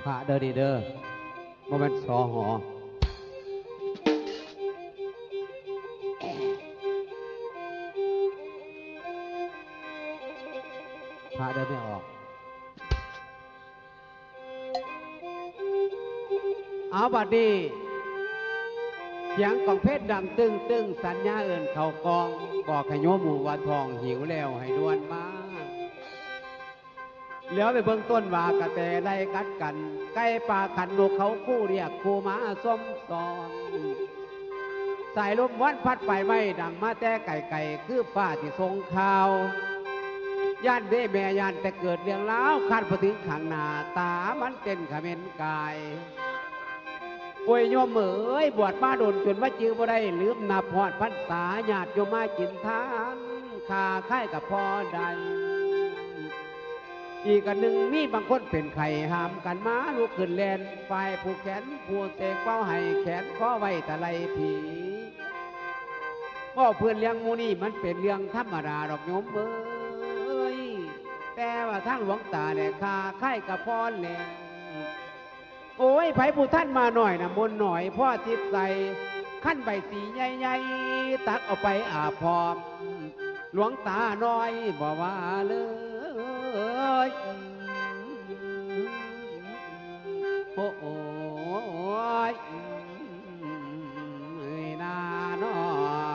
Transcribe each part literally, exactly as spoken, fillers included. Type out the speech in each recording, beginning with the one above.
พระเด้อดีเด้อโมเมนต์สอหอพระเดินไม่ออกเอาบัดนี้เสียงของเพชรดังตึ้งตึ้งสัญญาเอิ่นเขากองบอกให้โยมหมู่ว่าทองหิวแล้วให้ดวนมาเหลือไปเบื้องต้นว่ากระแตไล่กัดกันใกล้ป่าขันนกเขาคู่เรียกคู่มาส้มซอนสายลมวันพัดไปไม่ดังมาแต่ไก่ไก่คือฟ้าที่ทรงข่าวย่านเด้แม่ย่านแต่เกิดเรื่องแล้วคาดพอถึงขังหนาตามันเป็นขมิ้นกายป่วยโยมเหมยบวชมาโดนจนว่าจื้อบ่ได้ลืมนับพอดพรรษาญาติโยมมากินทานขาค่ายกับพ่อใดอีกอันหนึ่งมีบางคนเป็นไข่หามกันมาลุกขึ้นแลนฝ่ายผูกแขนผูกเสกเป้าให้แขนข้อไว้ตะไลผีพ่อเพื่อนเลี้ยงมูนี่มันเป็นเรื่องธรรมดาดอกโยมเอ้ยแต่ว่าทั้งหลวงตาเนี่ยขาค่ายกับพ่อแหลงโอ้ยไผ่ผู้ท่านมาหน่อยนะมนหน่อยพ่อจิตใส่ขั้นใบสีใหญ่ๆตักเอาไปอาพร้อมหลวงตาน้อยบอกว่าเลยโอ้โหนาน้อ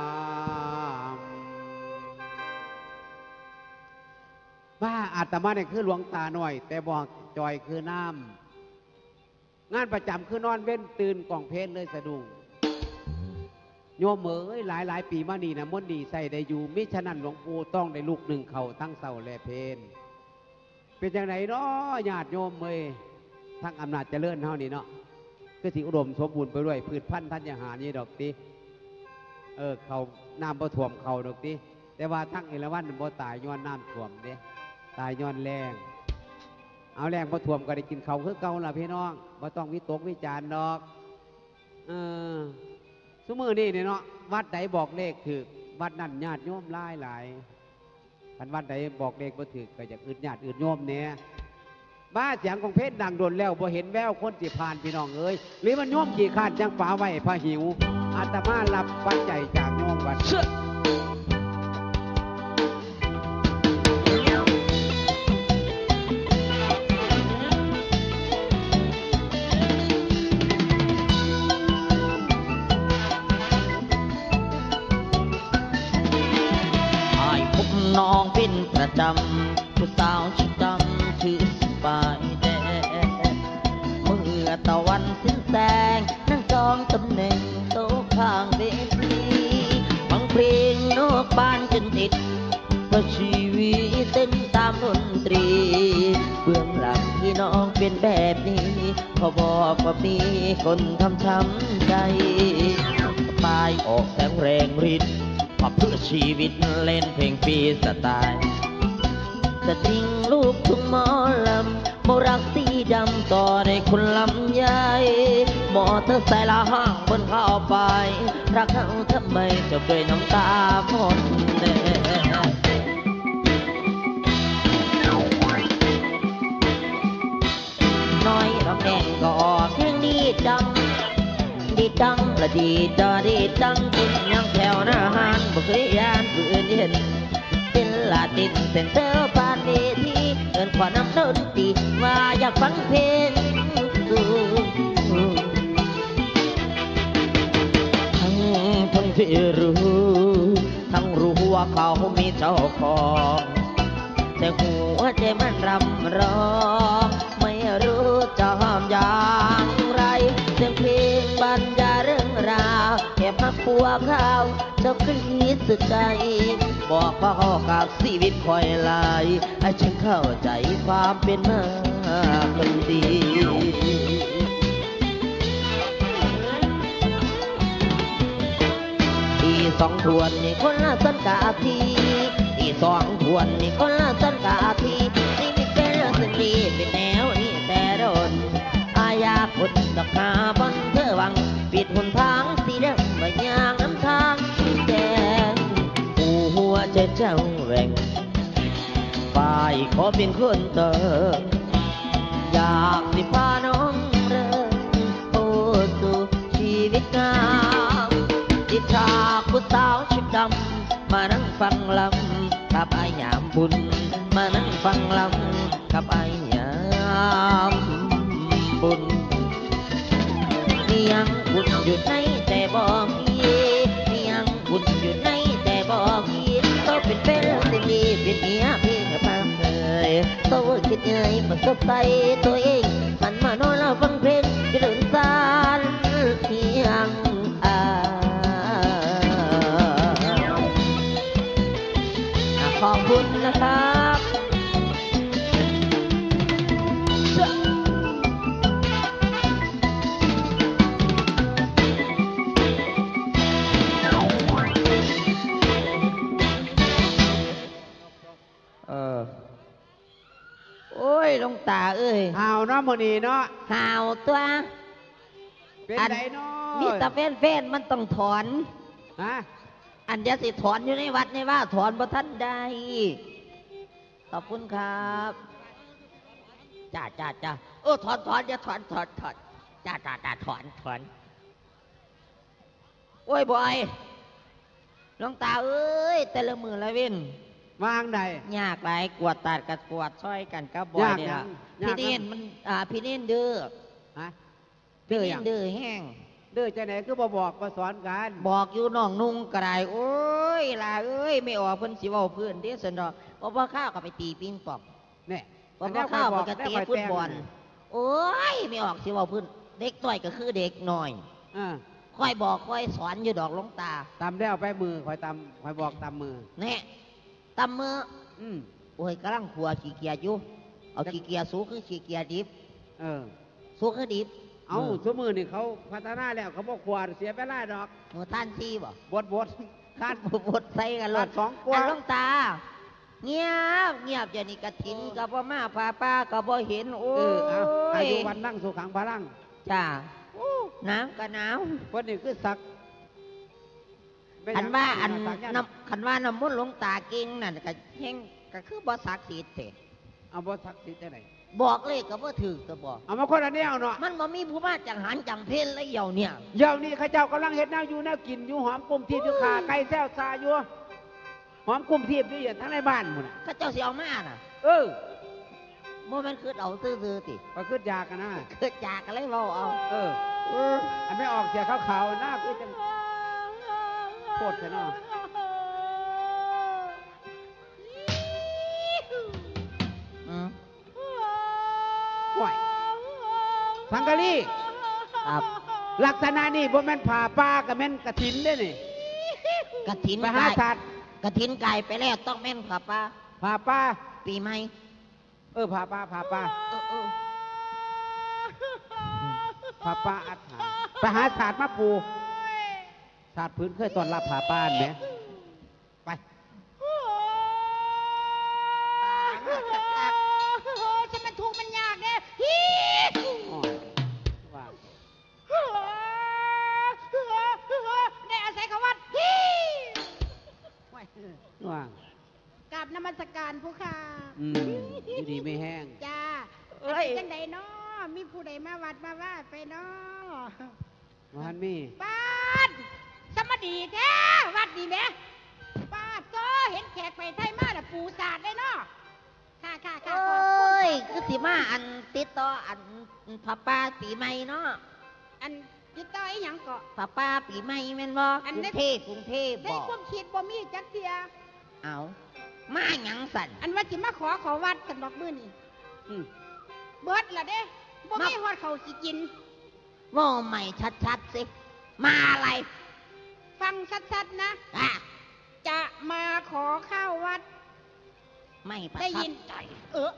ว่าอาตมาเนี่ยคือหลวงตาหน่อยแต่บอกจอยคือน้ำงานประจำคือนอนเว้นตื่นกล่องเพลเลยสะดุ้งโยมเหมยหลายหลายปีมานี่นะมนดีใส่ได้อยู่มิฉะนั้นหลวงปู่ต้องได้ลูกหนึ่งเข่าทั้งเสาและเพลเป็นอย่างไรเนาะญาติโยมเมยทั้งอำนาจเจริญเท่านี้เนาะก็สิอุดมสมบูรณ์ไปด้วยพืชพันธุ์ธัญญานี่ดอกติเออเขาน้ำบ่ท่วมเขาดอกติแต่ว่าทั้งเอราวัณบ่ตายย้อนน้ำท่วมเนี่ยตายย้อนแรงเอาแรงบ่ท่วมก็ได้กินเขาคือเก่าล่ะพี่น้องบ่ต้องวิตกวิจารณ์ดอกเออสมือนี่เนี่ยเนาะวัดใดบอกเลขถือวัดนั่นญาติโยมหลายหลายพันวัดใดบอกเลขบ่ถือก็อยากอื่นญาติอื่นโยมเนี่ยบ้าเสียงของเพชรดังโดนแล้วบ่เห็นแววคนจีผ่านพี่น้องเอ้ยหรือมันโยมกี่ขาดจังป่าไว้พาหิวอาตมารับปัจจัยจากโยมวัดเชื่อน้องเป็นประจำผู้สาวชุดดำชื่อสบายแดงเมื่อตะวันสิ้นแสงนั่งจองตำแหน่งโต๊ะข้างเวทีฟังเพลงนกบ้านจนติดเพราะชีวิตเต้นตามดนตรีเบื้องหลังที่น้องเป็นแบบนี้พอบอกว่ามีคนทำช้ำใจตายออกแสงแรงฤทธิ์พอเพื่อชีวิตเล่นเพลงปีสไตล์จะทิ้งลูกทุ่งหมอลำโมรักสีดำต่อได้คนลำใหญ่มอเตอร์ไซค์ละห้างบนเข้าไปรักเขาทำไมจะด้วยน้ำตาหมดแน่น้อยรำแดงก็ออกเพลงนี้ดังดีดังละดีดาดีดังคุณยังแถวหน้าหานบ่เคยยานผู้อื่นเห็นเป็นลาตินเซ็นเตอร์ผ่านเวทีเดินขวาน้ำดนตรีว่าอยากฟังเพลงทั้งทั้งที่รู้ทั้งรู้ว่าเขามีเจ้าของแต่หัวใจมันรำร้องไม่รู้จะห้ามอย่างไรเสียงเพลงบรรยายเรื่องราวแค่พักผัวเขาเจ้าคิดสึกใจบอกพ่อกับชีวิตคอยลายให้ฉันเข้าใจความเป็นมาคนดีที่สองทวนนี่คนละสันกาทีที่สองทวนนี่คนละสันกาทีนี่ไม่เป็นเรื่องสิ่งดีเป็นแนวนี่แต่โดนอาญาคนดอกขาบนเธอวังปิดหนทางสีแดงใบยางน้ำทางสีแดงผู้หัวใจเจ้าแรงฝ่ายขอเป็นคนเติมอยอยากสิพาน้องเริ่มโอ้สู่ชีวิตงามที่ชาผู้สาวชุดดำมานั่งฟังลำกับอายามบุญมานั่งฟังลำกับอายามบุญมียังบุญอยู่ในแต่บอกพี่มียังบุญอยู่ในแต่บอกพี่ต้องเป็นเป็นสิ่งดีเป็นเมียพี่กับบ้านเลยต้องคิดยังไงมาสดใสตัวเองมันมานอนแล้วฟังเพลงจะเดินสานเพียงอ่าขอบคุณนะครับเออโอ้ยหลวงตาเอ้ยห่าวเนาะมื้อนี้เนาะห่าวตัวเป็นอันไดเนาะมีแต่แฟนๆมันต้องถอนฮะอันจะสิถอนอยู่ในวัดในว่าถอนบ่ทันได้ขอบคุณครับจ้าจ้าจ้าโอ้ถอนถอนอย่าถอนถอนถอนจ้าจ้าจ้าถอนถอนโอ้ยบอยหลวงตาเอ้ยแต่ละมือละเว้นวางใดยากหลายกวดตัดกับกวดช่อยกันกับบอยเนี่ยยากพี่ยังเน้นมันอ่าพี่เน้นเด้อฮะพี่เด้อหเน้ยันงเด้อแห้งเด้อจังไหนคือบ่บอกบ่สอนกันบอกอยู่น้องนุ่งกระไรโอ้ยล่ะเอ้ยไม่ออกเพิ่นสิเว้าเพื่อนเด้สันดอกเพราะว่าข้าวก็ไปตีปิงปองเนี่ยเพราะว่าข้าวมันก็เตะฟุตบอลโอ้ยไม่ออกสิเว้าเพื่อนเด็กน้อยก็คือเด็กน้อยอ่าค่อยบอกค่อยสอนอยู่ดอกหลวงตาตำแล้วไปมือคอยตำคอยบอกตำมือแน่ตำมืออืมโอ้ยกำลังขัวขี้เกียจอยู่เอาขี้เกียจสูคือขี้เกียจดิบเออสูคือดิบเอาชั่วมือนี่เขาพัฒนาแล้วเขาบอกขวดเสียไปไล่ดอกหมูท่านซีบ่บดบดคาดบดใส่กันรคาถดสองกว่าอันหลวงตา เงียบเงียบอย่านี่กระถินกับบ่มาพาป้ากับบ่เห็นโอ้เออเอาอายยยุวันนั่งสุขังพลังจ้าหนาวก็หนาววันนี้คือสักคันว่าอันสักยัน้ำคันว่าน้ำมนต์หลวงตาเก่งนั่นก็แห้งก็คือบ่ศักดิ์สิทธิ์เถอะเอาบ่สักสิจะไหนบอกเลยก็บ่ถือก็บอกเอามาคนละแนวเนาะมันบ่มีผู้มาจังหันจังเพลเลยเหี่ยวเนี่ยเดี๋ยวนี้ข้าเจ้ากำลังเห็ดแนวอยู่แนวกินอยู่หอมกลุ่มทีบอยู่ขาไก่แซวซาอยู่หอมกลุ่มทีบอยู่ทั้งในบ้านหมดน่ะเขาเจ้าสิเอามาน่ะเออบ่แม่นคือเอาซื่อๆติก็ขึ้นยากันนะเกิดจากก็เลยเว้าเอาเออเอออันไม่ออกเสียขาวๆหน้าคือจังโคตรใช่เนาะอืมห่วยสังกะลีครับลักษณะนี่บ่แม่นผ่าป้ากับแม่นกระถินได้นี่กระถินไปหากายสัตว์กระถินกายไปแล้วต้องแม่นค่ะป้าผ่าป้าปีใหม่เออผ่าป้าผ่าป้าเออเออผ่าป้าอัดหาไปหาศาสตร์มาปูศาสตร์พื้นเคยต้อนรับผ่าป้าไหมไปฉันมันถูกมันยากเนี่ยฮีอ้อว่าได้อาศัยคำว่าฮีว่ากราบนมัสการผู้ค่ะอืมอยู่ดีไม่แห้งจ้าเอ้ยจังใดเนาะมีผู้ใดมาวัดมาว่าไปเนาะมันมีป้าดสมดีแท้วัดดีไหมป้าดก็เห็นแขกไปไทยมาแล้วปูสาดเลยเนาะค่ะค่ะโอค่ะขอบคุ้ยณคือสิมาอันติดต่ออันผับป้าปีใหม่เนาะอันติดต่ออีหยังเกาะผับป้าปีใหม่แม่นบ่อันกรุได้งเทพกรุงเทพได้บ่ความคิดบ่มีจักเทียเอามาหยังสั่นอันว่าสิมาขอเขาวัดกันดอกมือนี่อืมเบิดละเด้บ่มีฮอดเขาวสิกินว่าใหม่ชัดๆสิมาอะไรฟังชัดๆนะอ่ะจะมาขอข้าววัดไม่ประได้ทัยิบนใจเออ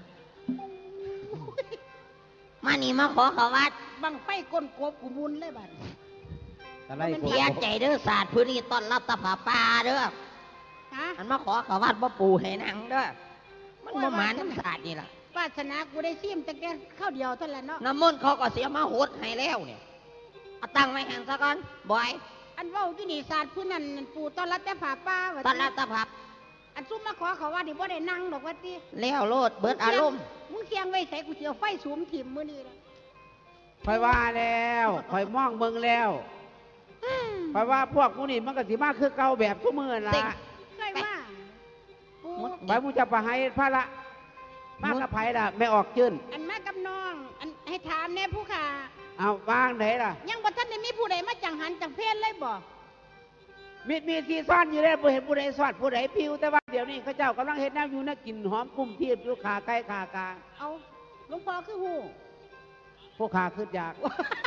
มานี่มาขอเขาวัดบังไฟก้นกบกูมุนเลยบัดอะไรมันผมเสียใจเด้อศาสตร์พื้นนี้ต้อนรับตาผาป่าเด้อฮะอันมาขอเขาวัดบ่ปูให้นังเด้อมันบ่หมาน้ำศาสตร์นี่ล่ะวาสนากูได้ซิมตั้งแต่ข้าวเดียวเท่านั้นเนาะน้ำมนต์เขาก็เสียมาโหดให้แล้วเนี่ยเอาตังไว้แห่งซะก่อนบอยอันเว้าที่นี่ศาสตร์ผู้นั้นปูต้อนรับแต่ผาป้าว่าต้อนรับตาผาออันซุ่มมาขอเขาว่าดิบ่ได้นั่งดอกว่าติแล้วโลดเบิดอารมณ์มึงเคียงไว้ใส่กูสิเอาไฟสูมถิ่มมื้อนี้ล่ะคอยว่าแล้วคอยมองเบิ่งแล้วคอยว่าพวกมูนี่มันก็สิมาคือเก่าแบบทุกมือละเคยมาปูไปมูจะไปให้พระละมากกับไผล่ะไม่ออกจื้นอันมากับน้อง อันให้ถามแน่ผู้ค่ะเอาวางไหนล่ะยังบ่ทันได้มีผู้ใดมาจังหันจังเพศเลยบ่มีมีที่ซ่อนอยู่แล้วบ่เห็นผู้ใดซ่อนผู้ใดพิวแต่ว่าเดี๋ยวนี้เขาเจ้ากำลังเฮ็ดน้ำอยู่นะกินหอมกุ้มทีบอยู่ขาไก่ขากาเอาหลวงพ่อคือฮู้พวกขาขึ้นอยาก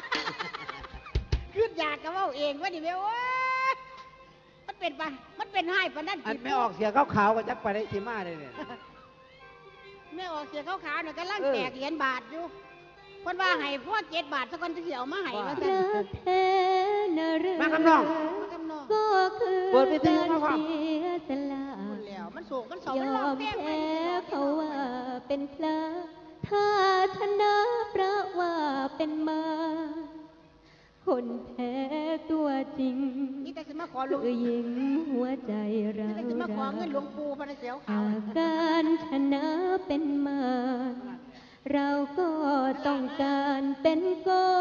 คืออยากก็เว้าเองว่าดิแม่โอ้ยมันเป็นปะมันเป็นให้ปานนั้นอันไม่ออกเสียขาวๆก็จักไปได้สิมาเลยเนี่ยไม่ออกเสียขาวๆน่ะกำลังเออแตกเหรียญบาทอยู่เพิ่นว่าให้พ่อเจ็ดบาทซะก่อนจะสิเอามาให้ว่ารัซั่นกแท้นะเรือมาคำน้องมากับน้องก็คือเปิดวิทยุมาฟักาง รเสียสละพูดแล้วมันสูงมันสองยมันอร้องมเพลงแพ้เขาว่าเป็นพระถ้าชนะพระว่าเป็นมา คนแพ้ตัวจริงนี่แต่สิมาขอหลวงคือหญิงหัวใจเรานี่แต่สิมาขอเงินหลวงปู่พระนะเสียวขาหาว กการชนะเป็นมา เราก็ต้องการเป็นกอง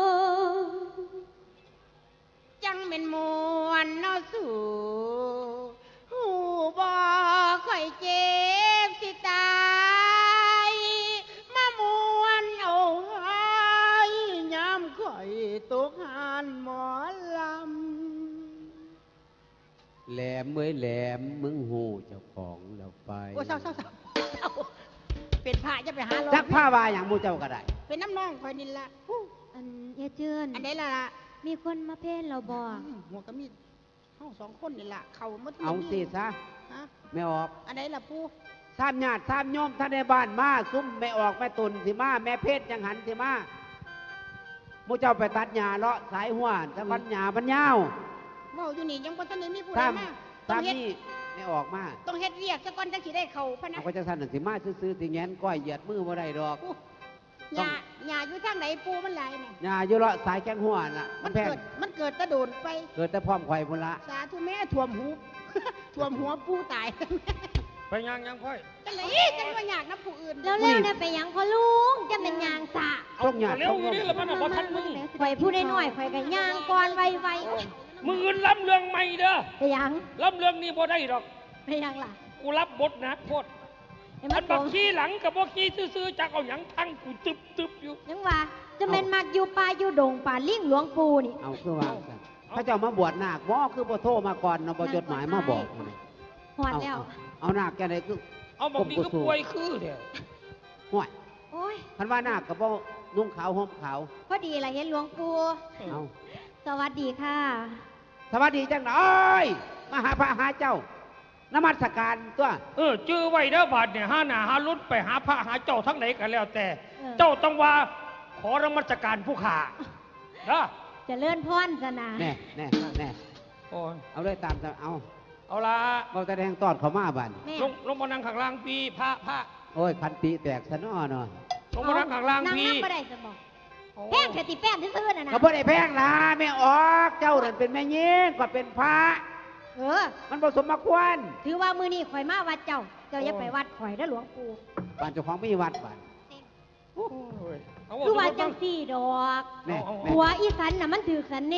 จังเป็นมวนเนาะสู่หูบ่ค่อยเจ็บสิตายมามวนเอาให้ยามข่อยตกหานหมอลำแหลมเมื่อยแหลมมึงหูเจ้าของแล้วไปโอ้เศร้าเศร้าเศร้าเศร้าเป็นพระจะไปหาหลวงจักผ้าว่าอย่างหมูเจ้าก็ได้เป็นน้ำน้องคอยนินละฮู้อันยายเจือนอันใดล่ะล่ะมีคนมาเพ่นเราบอกอืมหัวกระมีดเฮาสองคนนี่ล่ะเขามาที่เอาสินี่ซะฮะไม่ออกอันใดล่ะปู่สามญาติสามโยมท่านในบ้านมาซุ้มไม่ออกแม่ตุนสิมาแม่เพชรยังหันสิมาหมูเจ้าไปตัดหญ้าเลาะสายหัวตะวันหญ้ามันยาวเว้าอยู่นี่ยังบ่ทันได้มีผู้ใดสามมาต้อสาง มเฮ็ดนี่ไม่ออกมาต้องเฮ็ดเวียกซะก่อนจังสิได้เข้าพะนะเอาก็จะสั่นน่ะสิมาซื้อๆสิแงนก้อยเหยียดมือบ่ได้ดอกปู่หญ้าหญ้าอยู่ทางไหนปู่มันหลายน่ะหญ้าอยู่เลาะสายแข้งหัวน่ะมัมัน นแพงเกิดมันเกิดตะโดนไปเกิดแต่พร้อมข่อยพุ่นละสาธุแม่ท่วมหู ท่วมหัวปู่ตายไปยังยังค่อยจังไดจังว่าอยากนํผู้อื่นแล้วเร็วเนี่ยไปหยังพอลุงจะเป็นยางสะต้องหญ้าเร็วต้องอยู่นี่แล้วมันอ่ะบ่ทันมึงข่อยผู้ได้หน่อยข่อยกับยางก่อนไวไวมึงอื่นล้ำเรื่องใหม่เด้อไปหยังล้ำเรื่องนี้บ่ได้ดอกไปหยังล่ะกูรับบทหนักโคตรไอ้อัมันบักโตขี้หลังกับบ่ขี้ซื่อๆจักเอาหยังทั้งกูตึบตึบอยู่ยังว่าจะเป็นมักอยู่ป่าอยู่ดงป่าลิงหลวงปู่นี่เอาคือว่าซั่นพระเจ้ามาบวชนาคบ่คือบ่โทรมาก่อนเนาะบ่จดหมายมาบอกนี่หอดแล้วเอาเอานาคแกไหนคือเอาบอกนี่ก็ป่วยคือเด้อห่วยโอ้ยคันว่านาคก็บ่นุ่งขาวห่มขาวพอดีละเห็นหลวงปู่เอาสวัสดีค่ะสวัสดีจังเอ้ยมาหาพระหาเจ้า นมัสการตัวเออจื้อไว้เด้อบาดเนี่ยหาหน้าหาลุ้นไปหาพระหาเจ้าทั้งไหนกันแล้วแต่เออเจ้าต้องว่าขอรมัสการผู้ขาเด้อเจะเลื่อนพรสนาแน่แน่แน่โอ้ยเอาเลยตามเอาเอาละเราแสดงตอนเขามาบันแม่ลงลงมานั่งข้างล่างพี่พระพระโอ้ยคันติแตกซะน้อเนาะลงมานั่งข้างล่างนั่งพี่นั่งบ่ได้สมบอกโอ้แป้งแค่ติแป้งซื่อๆน่ะนะก็บ่ได้แพงนะแม่ออกเจ้านั่นเป็นแม่ยิงก็เป็นพระเออมันบ่สมมาควรถือว่ามือนี้ข่อยมาวัดเจ้า เจ้าอย่าไปวัดข่อยนะหลวงปู่บ้านเจ้าของมีวัดบ้านโอ้ยเคือว่าจังสี่ดอกแน่เอาเอาแน่หัวอีสันน่ะมันถือสันเน่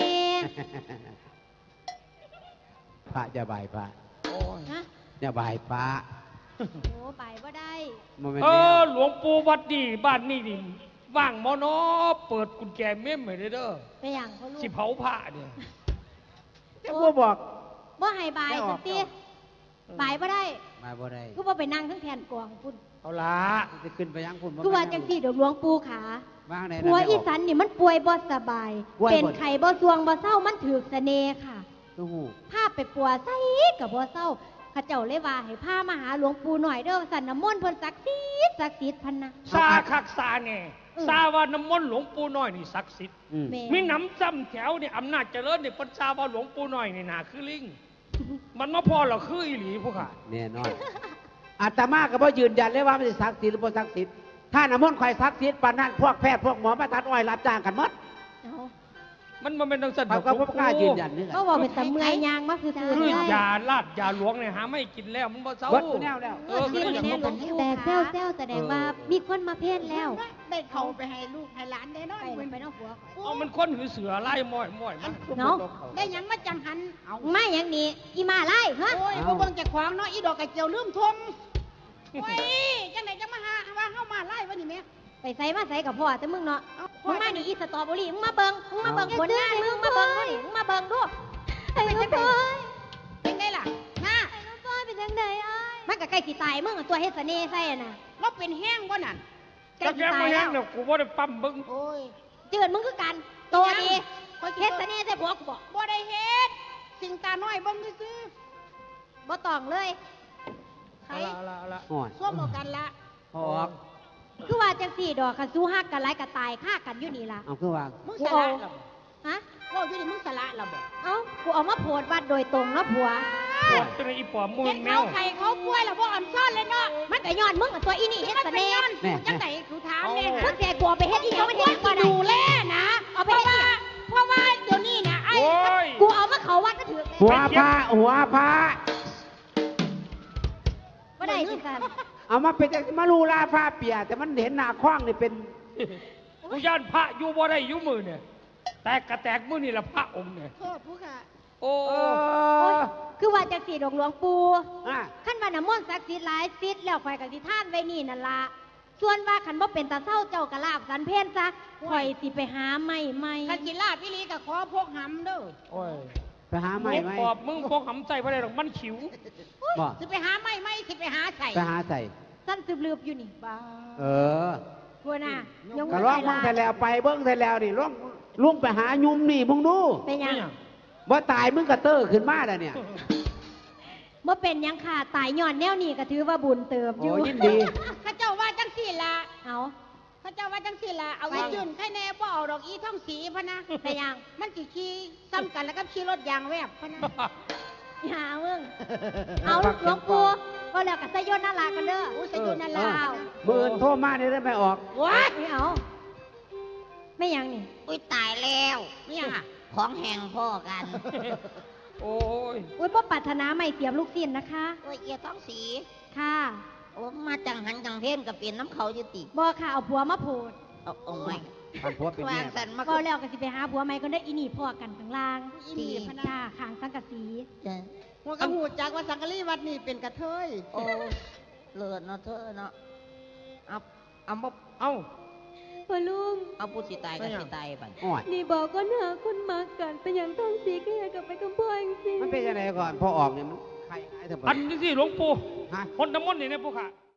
พระจะบายพระโอ้ยฮะอย่าบายพระโอ้ไปบ่ได้โมเมนต์เอแนอวหลวงปู่วัดนี่บ้านนี่นี่ว่างมอนอเปิดกุญแจเม่มให้เด้อไปอย่างเขาลูกสิเผาผ้าเนี่ยเจ้าผู้บอกบ่ให้บายไม่อสัอกกทีบายบ่ได้มาบ่ได้คือบ่ไปนั่งทั้งแผ่นกวางพุ่นเอาละจะขึ้นไปยังพุ่นบ่คือว่าจังสี่ดอกหลวงปู่ขาว่างไหนหัวอีสันนี่มันป่วยบ่สบายป่วยบ่เป็นไข้บ่สวงบ่เศร้ามันถือเสน่ห์ค่ะตู้หูพาไปปัวไส้กับบ่เศร้าข้าเจ้าเลยว่าให้พามาหาหลวงปู่หน่อยเด้อสันน้ำมนต์เพิ่นศักดิ์สิทธิ์ศักดิ์สิทธิ์พันนะซาคักซาแน่อืมซาว่าน้ำมนต์หลวงปู่น้อยนี่ศักดิ์สิทธิ์อืมแม่มีน้ำจำแถวเนี่ยอำนาจเจริญเนี่ยเพิ่นซาว่าหลวงปู่น้อยนี่นาคือลิง มันมาพอเราคืออีหลีผู้ขาแน่นอนอาตมาก็บ่ยืนยันเลยว่ามันสิศักดิ์สิทธิ์หรือบ่ศักดิ์สิทธิ์ถ้าน้ำมนต์ข่อยศักดิ์สิทธิ์ปานนั้นพวกแพทย์พวกหมอมาตัดอ้อยรับจ้างกันหมดเอามันมันเป็นตังสันเขาก็บ่กล้ายืนยันนี่แหละเขาบอกเป็นตะเมื่อยยางมาคือคือคือเลยยาลาดยาหลวงเนี่ยหาไม่กินแล้วมันบ่เศร้าเบิดแนวแล้วเออก็เลยอยากมาบอกแต่เซลเซลแสดงว่ามีคนมาเพ่นแล้วได้เขาไปให้ลูกให้หลานได้เนาะไปไปนอกหัวเอามันคนหือเสือไล่ม้อยม้อยมันเนาะได้หยังมาจังหันเอาไม่อย่างนี้อีมาไล่ฮะโอ้ยบ่เบิ่งจากขวางเนาะอีดอกกระเจียวลืมทงโอ้ยจังไดจังมาหาว่าเฮามาไล่วะนี่แม่ไปใส่มาใส่กับพ่อแต่มึงเนาะเอามึงมานี่อีสตรอเบอรี่มึงมาเบิ่งมึงมาเบิ่งผลงานมึงมาเบิ่งดูดิมึงมาเบิ่งดูไอ้ลูกพ่อยเป็นไงล่ะนะไอ้ลูกพ่อยเป็นจังไดอ้ายมันก็ใกล้สิตายมึงอะตัวเฮ็ดเสน่ห์ใส่อะน่ะเราเป็นแห้งบ่นั่นใกล้จักสิแกตามาย แห้แล้งวเนี่ยกูบ่ได้ปั๊มเบิ่งโอ้ยเจือนมึงคือกันโตดีเฮ็ดเสน่ห์ใส่ผัวกูบอกบ่ได้เฮ็ดสิ่งตาน้อยเบิ่งซื่อบ่ต้องเลยๆใครเอาละเอาละอ่อนซ่วมเอากันละพอออกคือว่าจังสี่ดอกคันสู้ฮักกันหลายก็ตายฆ่ากันอยู่นี่ล่ะเอาคือว่ามึงสละล่ะบ่ฮะเว่าอยู่นี่มึงสละล่ะบ่เอ้ากูเอามาโพดวัดโดยตรงเนาะผัวปวดจนไอ้ปอบมือเห็นแมเขาวไข่เขาป่วยแล้วบ่อ่อนซ่อนเลยเนาะมันก็ย้อนมึงกับตัวอีนี่เฮ็ดมันเสเป็นน่ห์ย้อนกูจังไดกูถามแน่มึฮะงแกกลัวไปเฮ็ดอีหยังมันเฮ็ดบ่ได้ดูแลนะเอาไปเพราะเฮ็ดว่าอีหยังเพราะว่าเดี๋ยวนี้นะไอ้โอ้ยกูเอามาเขาวัดก็ถือหัวพระหัวพระบ่ได้สิกันเอามาเป็นจังมาลูลาผ้าเปียแต่มันเห็นหน้าคว้างนี่เป็นกูย่านพระอยู่บ่ได้อยู่มือเนี่ยแตกกระแตกมือนี่ละพระองค์เนี่ยโทษผู้ค่ะโอ้เอโอ้ยอคือว่าจังสี่ดอกหลวงปู่อ่ะคันว่าน้ำมนต์ศักดิ์สิทธิ์หลายสิทธิ์แล้วข่อยก็สิท่านไว้นี่นั่นล่ะส่วนว่าคันบ่เป็นตาเศร้าเจ้ากะลาบสันเพนซะข่อยสิไปหาใหม่ใหม่คันสิลาพี่ลีก็ขอพกหำเด้อโอ้ยไปหาใหม่ไหมปอบมึงพกหำใจบ่ได้หรอกมันขิวบ่สิไปหาไม่ไม่สิไปหาใส่ไปหาใส่สั้นสืบลืบอยู่นี่บ้าเออบัวน่ะยงก็ร้องเบิ่งแต่แล้วไปเบิ่งแต่แล้วนี่ร้องลุงไปหายุมนี่มึงดูเป็นหยังนี่บ่ตายมึงก็เตอร์ขึ้นมาแล้วเนี่ยเมื่อเป็นหยังค่ะตายย้อนแนวนี้ก็ถือว่าบุญเติบอโอ้ยู่ยินดีข้าเจ้าว่าจังสี่ละเอาข้าเจ้าว่าจังสี่ละเอาไว้ยืนแค่แน่บ่เอาดอกอีท่องสีพะนะเป็นหยังมันสิขี่ซ้ำกันแล้วก็ขี่รถยางแวบพะนะหามึงเอาหลวงปู่ก็แล้วกับสยนนาลากันเด้ออุ้ยสยุนาลามืออื่นโทรมานี่ได้ไม่ออกว้าไม่เอา ไม่หยังนี่อุ้ยตายแล้วเนี่ยงอ่ะของแห่งพ่อกันโอ้ยอุ้ยพ่อปรารถนาไม่เสียบลูกสิ้นนะคะโอ้ยเอียท้องสีค่ะโอ้มาจังหันจังเพนกับเปลี่ยนน้ำเขาอยู่ติบอค่ะเอาผัวมาโพดเอาเอาไม่ทำผัวเป็นวาแม่งสันมาก็แล้วก็สิไปหาผัวใหม่ก็ได้อีนี่พ่อกันข้างล่างอีนี่พะนะจ้าข้างสังกะสีจ้ะหัวกระหูจักว่าสังกะรีวัดนี่เป็นกระเทยโอ้เลือดเนาะเธอเนาะเอาเอาบ่เอ้าพ่อลุงเอาผู้สิตายก็สิตายไปอ่อนนี่บอกก็หาคนมากันไปอย่างท้องสีก็อยากกลับไปกับพ่อจริงมันเป็นยังไงก่อนพอออกเนี่ยมันใครหายเถอะอันนี้สิหลวงปู่ฮะคนน้ำมนต์นี่เนี่ยปู่ค่ะ